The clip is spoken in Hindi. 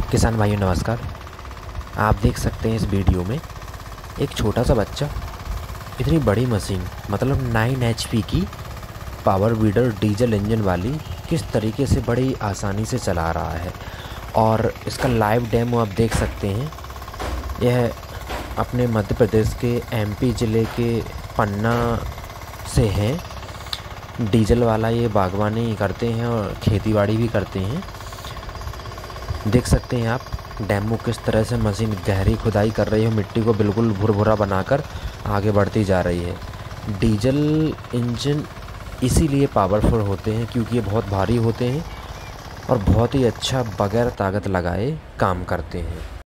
किसान भाइयों नमस्कार। आप देख सकते हैं इस वीडियो में एक छोटा सा बच्चा इतनी बड़ी मशीन मतलब 9 एचपी की पावर वीडर डीजल इंजन वाली किस तरीके से बड़ी आसानी से चला रहा है और इसका लाइव डेमो आप देख सकते हैं। यह अपने मध्य प्रदेश के एमपी ज़िले के पन्ना से है। डीजल वाला ये बागवानी करते हैं और खेतीबाड़ी भी करते हैं। देख सकते हैं आप डेमो किस तरह से मशीन गहरी खुदाई कर रही है, मिट्टी को बिल्कुल भुरभुरा बनाकर आगे बढ़ती जा रही है। डीजल इंजन इसीलिए पावरफुल होते हैं क्योंकि ये बहुत भारी होते हैं और बहुत ही अच्छा बगैर ताकत लगाए काम करते हैं।